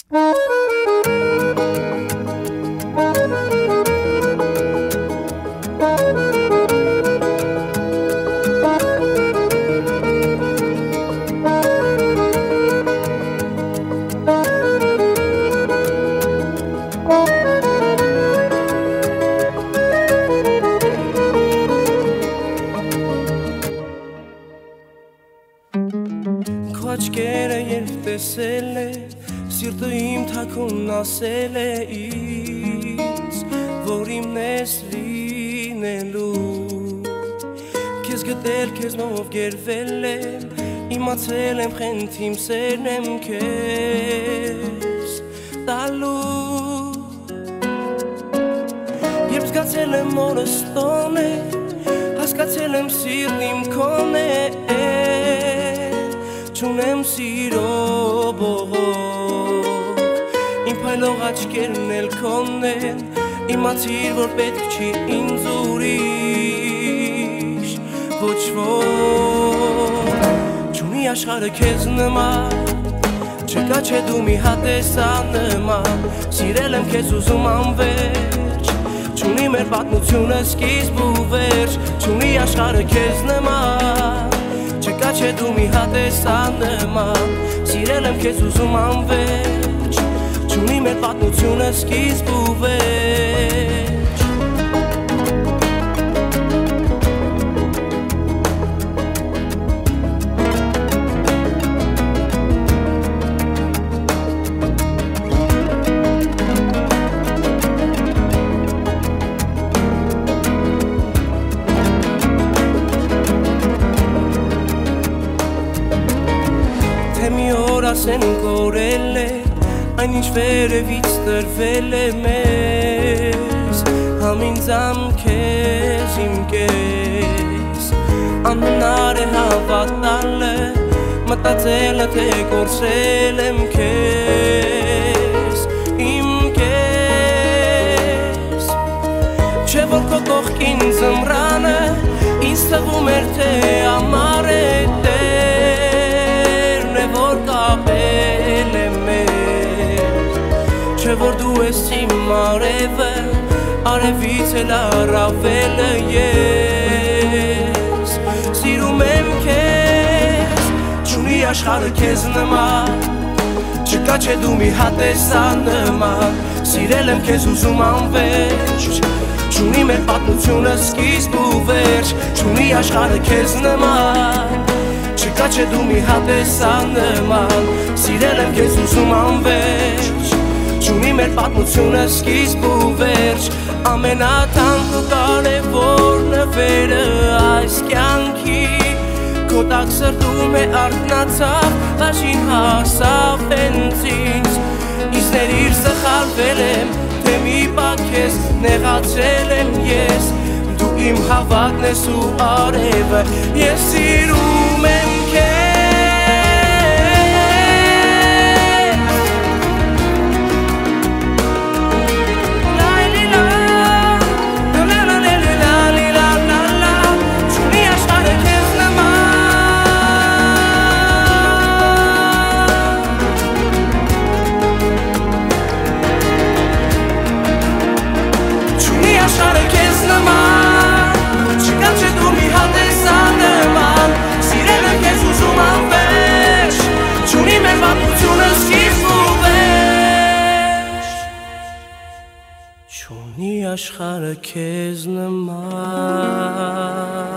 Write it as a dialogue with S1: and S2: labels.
S1: Աչքերը երբ տեսել է, սիրտը իմ թաքուն ասել է ինձ, որ իմն ես լինելու, քեզ գտել քեզնով գերվել եմ, իմացել եմ խենթ իմ սերն եմ քեզ տալու, երբ զգացել եմ մորս տոն է, հասկացել եմ սիրտ իմ քոն է, Չունեմ սիրո բողոք, իմ փայլող աչքերն էլ քոնն են, իմացիր, որ պետք չի ինձ ուրիշ, ոչ ոք, չունի աշխարհը քեզ նման, չկա չէ դու մի հատ ես աննման, սիրել եմ քեզ ուզում անվերջ, չունի մեր պատմությունը սկիզբ ու վերջ, չունի աշխարհը քեզ նման, Չկա չէ դու մի հատ ես աննման, սիրել եմ քեզ ուզում անվերջ, չունի մեր պատմությունը սկիզբ ու վերջ Մի օր ասեն կորել է, այն ինչ վերևից տրվել է մեզ, համինձամ քեզ իմ կես, անհնար է հավատալը, մտածելը թե կորսել եմ քեզ, իմ կես, չէ որ քո կողքին ձմռանը, ինձ թվում էր թե ամառ է որ կապել է մեզ, չէ որ դու ես իմ արևը, արևից էլ առավելը ես, սիրում եմ քեզ, չունի աշխարհը քեզ նման, չկա չէ դու մի հատ ես աննման, սիրել եմ քեզ ուզում անվերջ, չունի մեր պատմությունը սկիզբ ու վերջ, չունի աշխարհը քեզ նման Չկա չէ դու մի հատ ես աննման, սիրել եմ քեզ ուզում անվերջ, չունի մեր պատմությունը սկիզբ ու վերջ, ամենաթանկ ու կարևոր նվերը այս կյանքի, քո տակ սրտում է արթնացավ, բաժին հասավ հենց ինձ, ինձ ներիր սխալվել եմ, թե մի պա քեզ նեղացել եմ ես, Դու իմ հավատն ես ու արևը, ես սիրում եմ քեզ Չունի աշխարհը քեզ նման Չունի աշխարհը քեզ նման Չունի աշխարհը քեզ նման